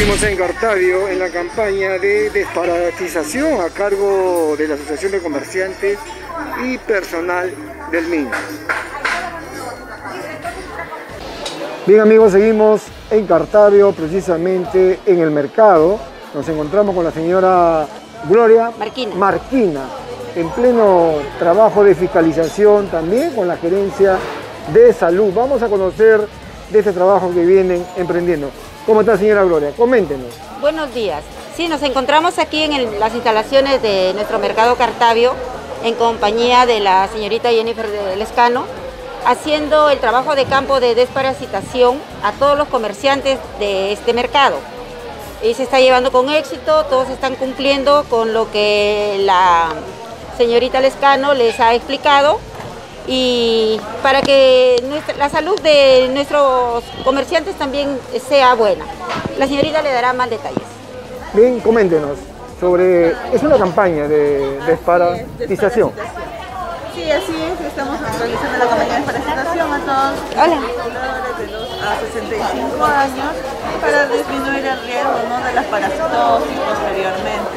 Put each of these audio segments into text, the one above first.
Seguimos en Cartavio en la campaña de desparasitización a cargo de la Asociación de Comerciantes y personal del MINSA. Bien amigos, seguimos en Cartavio, precisamente en el mercado. Nos encontramos con la señora Gloria Marquina, en pleno trabajo de fiscalización, también con la gerencia de salud. Vamos a conocer de este trabajo que vienen emprendiendo. ¿Cómo está, señora Gloria? Coméntenos. Buenos días. Sí, nos encontramos aquí en las instalaciones de nuestro mercado Cartavio, en compañía de la señorita Jennifer Lescano, haciendo el trabajo de campo de desparasitación a todos los comerciantes de este mercado. Y se está llevando con éxito, todos están cumpliendo con lo que la señorita Lescano les ha explicado, y para que la salud de nuestros comerciantes también sea buena. La señorita le dará más detalles. Bien, coméntenos sobre... Es una campaña de desparasitización. Sí, así es. Estamos realizando la campaña de desparasitación a todos los pobladores de 2 a 65 años para disminuir el riesgo, ¿no?, de las parasitosis posteriormente.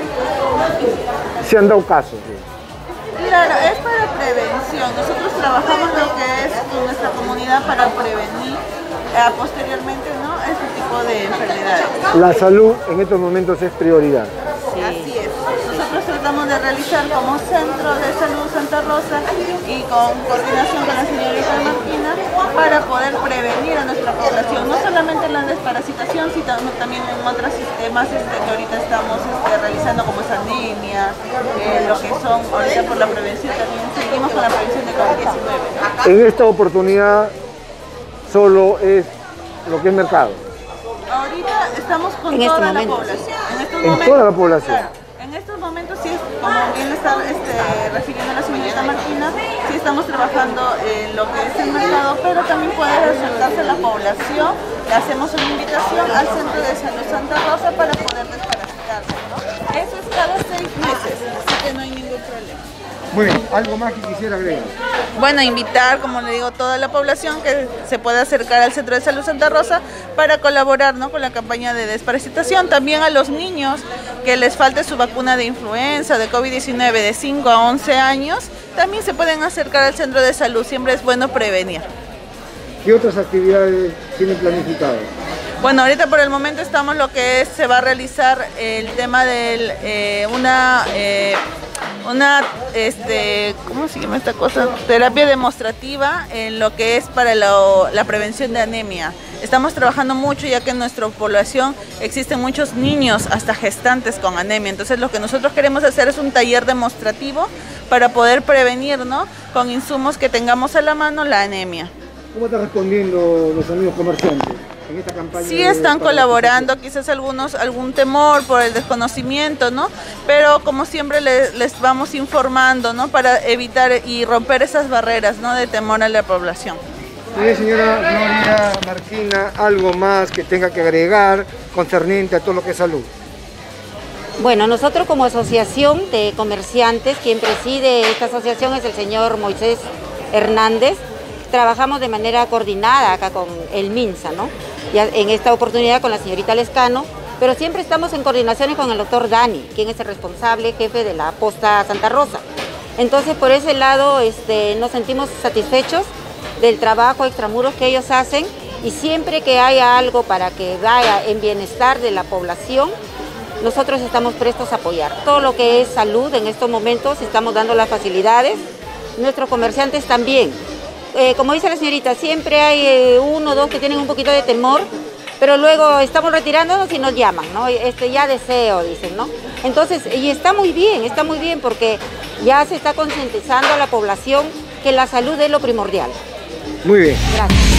¿Se han dado casos? ¿Sí? Claro, es para prevención. Nosotros trabajamos lo que es con nuestra comunidad para prevenir posteriormente, ¿no?, este tipo de enfermedades. La salud en estos momentos es prioridad. Sí. Así es. Nosotros tratamos de realizar como Centro de Salud Santa Rosa y con coordinación con la señorita Marquina para poder prevenir a nuestra población, no solamente en la desparasitación, sino también en otros sistemas que ahorita estamos realizando, como es anemia, lo que son ahorita por la prevención, también seguimos con la prevención de COVID-19. En esta oportunidad solo es lo que es mercado. Ahorita estamos con toda la población. En toda la población. Claro. En estos momentos sí, como bien le está refiriendo la señorita Marquina, sí estamos trabajando en lo que es el mercado, pero también puede acercarse a la población. Le hacemos una invitación al Centro de Salud Santa Rosa para poder desparasitarse, ¿no? Eso es cada 6 meses, así que no hay ningún problema. Muy bien, ¿algo más que quisiera agregar? Bueno, invitar, como le digo, a toda la población que se pueda acercar al Centro de Salud Santa Rosa para colaborar, ¿no?, con la campaña de desparasitación. También a los niños que les falte su vacuna de influenza, de COVID-19 de 5 a 11 años, también se pueden acercar al centro de salud. Siempre es bueno prevenir. ¿Qué otras actividades tienen planificadas? Bueno, ahorita por el momento estamos lo que es, se va a realizar el tema del ¿cómo se llama esta cosa? Terapia demostrativa en lo que es para la prevención de anemia. Estamos trabajando mucho, ya que en nuestra población existen muchos niños, hasta gestantes, con anemia. Entonces lo que nosotros queremos hacer es un taller demostrativo para poder prevenir, ¿no?, con insumos que tengamos a la mano, la anemia. ¿Cómo están respondiendo los amigos comerciantes en esta campaña? Sí están colaborando, quizás algunos algún temor por el desconocimiento, ¿no? Pero como siempre les vamos informando, ¿no?, para evitar y romper esas barreras, ¿no?, de temor a la población. Sí, señora Gloria Marquina, ¿algo más que tenga que agregar concerniente a todo lo que es salud? Bueno, nosotros como asociación de comerciantes, quien preside esta asociación es el señor Moisés Hernández. Trabajamos de manera coordinada acá con el MINSA, ¿no? Ya en esta oportunidad con la señorita Lescano, pero siempre estamos en coordinaciones con el doctor Dani, quien es el responsable jefe de la posta Santa Rosa. Entonces, por ese lado, nos sentimos satisfechos del trabajo extramuros que ellos hacen, y siempre que haya algo para que vaya en bienestar de la población, nosotros estamos prestos a apoyar. Todo lo que es salud en estos momentos, estamos dando las facilidades, nuestros comerciantes también. Como dice la señorita, siempre hay 1 o 2 que tienen un poquito de temor, pero luego estamos retirándonos y nos llaman, ¿no? Ya deseo, dicen, ¿no? Entonces, y está muy bien porque ya se está concientizando a la población que la salud es lo primordial. Muy bien. Gracias.